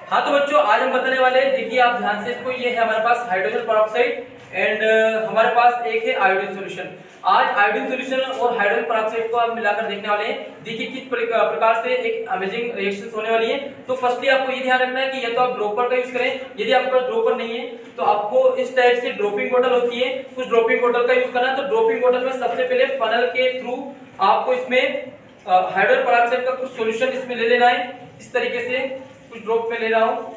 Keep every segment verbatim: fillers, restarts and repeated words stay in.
हाँ तो बच्चों आज हम बताने वाले हैं, देखिए आप ध्यान से इसको, ये है हमारे पास हाइड्रोजन पेरोक्साइड एंड हमारे पास एक है आयोडीन सॉल्यूशन। आज आयोडीन सॉल्यूशन और हाइड्रोजन पेरोक्साइड को आप मिलाकर देखने वाले हैं। देखिए किस प्रकार से एक अमेजिंग रिएक्शन होने वाली है। तो फर्स्टली आपको ये ध्यान रखना है कि या तो आप ड्रॉपर का यूज करें, यदि आपके पास ड्रॉपर नहीं है तो आपको इस टाइप से ड्रॉपिंग बॉटल होती है, कुछ ड्रॉपिंग बॉटल का यूज करना है। तो ड्रॉपिंग बॉटल में सबसे पहले फनल के थ्रू आपको इसमें हाइड्रोजन पेरोक्साइड का कुछ सॉल्यूशन इसमें ले लेना है। इस तरीके से कुछ ड्रॉप में ले रहा हूं।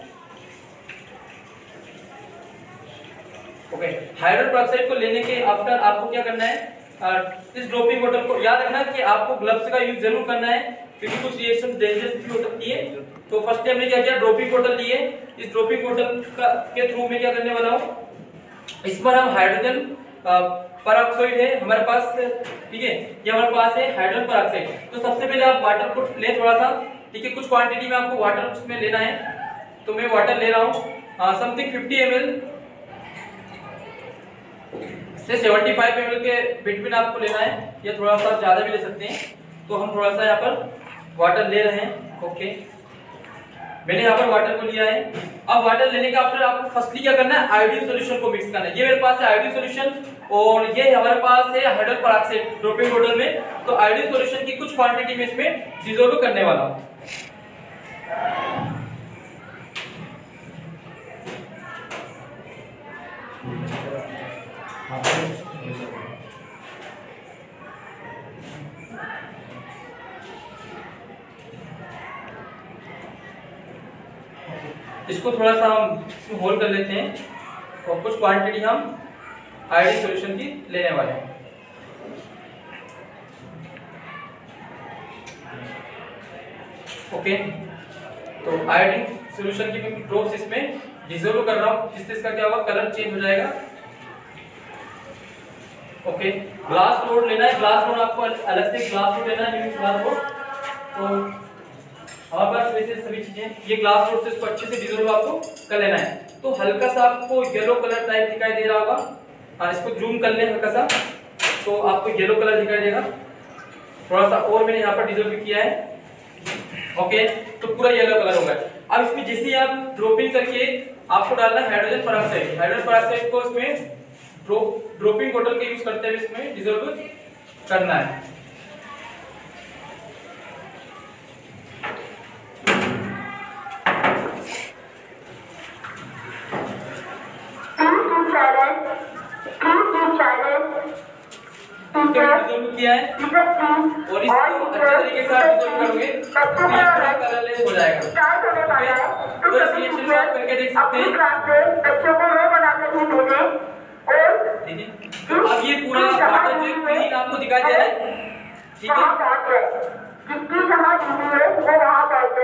ओके, हाइड्रोजन पेरोक्साइड को लेने के आफ्टर आपको क्या करना है, आ, इस ड्रॉपिंग बॉटल को याद रखना कि आपको ग्लव्स का यूज जरूर करना है क्योंकि कुछ रिएक्शन डेंजरस भी हो सकती है। तो फर्स्ट हमने क्या किया, ड्रॉपिंग बॉटल लिए। इस ड्रॉपिंग बॉटल का के थ्रू में क्या करने वाला हूं, इस पर हम हाइड्रोजन पेरोक्साइड है हमारे पास, ठीक है, ये हमारे पास है हाइड्रोजन पेरोक्साइड। तो सबसे पहले आप वाटर को ले थोड़ा सा, ठीक है, कुछ क्वांटिटी में आपको वाटर उसमें लेना है। तो मैं वाटर ले रहा हूँ समथिंग फिफ्टी एम एल से सेवेंटी फाइव एम एल के बिटवीन आपको लेना है, या थोड़ा सा ज्यादा भी ले सकते हैं। तो हम थोड़ा सा यहाँ पर वाटर ले रहे हैं। ओके, मैंने यहाँ पर वाटर को लिया है। अब वाटर लेने के आफ्टर आपको फर्स्टली क्या करना है, आयोडीन सॉल्यूशन को मिक्स करना है। ये मेरे पास है आयोडीन सॉल्यूशन और ये हमारे पास है हाइड्रोजन पेरोक्साइड ड्रॉपिंग बॉटल में। तो आयोडीन सॉल्यूशन की कुछ क्वांटिटी में इसमें डिसॉल्व करने वाला हूं। इसको थोड़ा सा हम इसमें होल कर लेते हैं और कुछ क्वांटिटी हम आयोडीन सॉल्यूशन की लेने वाले हैं। ओके, तो आयोडीन सॉल्यूशन की मैं ड्रॉप्स इसमें डिसॉल्व कर रहा हूं, जिससे इसका क्या होगा, कलर चेंज हो जाएगा। ओके, ग्लास रोड लेना है। ग्लास रोड आपको अलग से ग्लास रोड लेना है, ग्लास रोड। तो हमारे पास वैसे सभी चीजें, ये ग्लास रोड से इसको अच्छे से डिसॉल्व आपको कर लेना है। तो हल्का सा आपको येलो कलर टाइप दिखाई दे रहा होगा। हाँ, इसको जूम कर ले हल्का सा, तो आपको येलो कलर दिखाई देगा। थोड़ा सा और मैंने यहाँ पर डिसॉल्व किया है। ओके, तो पूरा येलो कलर होगा। अब इसमें जैसे ही आप ड्रॉपिंग करके आपको डालना है हाइड्रोजन पेरोक्साइड। हाइड्रोजन पेरोक्साइड को इसमें ड्रॉप ड्रॉपिंग बॉटल के यूज करते हुए इसमें डिसॉल्व करना है। डिसॉल्व किया है और इसको अच्छे तरीके से आप डिसॉल्व करोगे तो ये पूरा कलरलेस हो जाएगा। ओके, तो इस रिएक्शन को आप करके देख सकते हैं। ठीक है, तो अब ये पूरा वाटर जो क्लीन आपको दिखाई दे रहा है, ठीक है।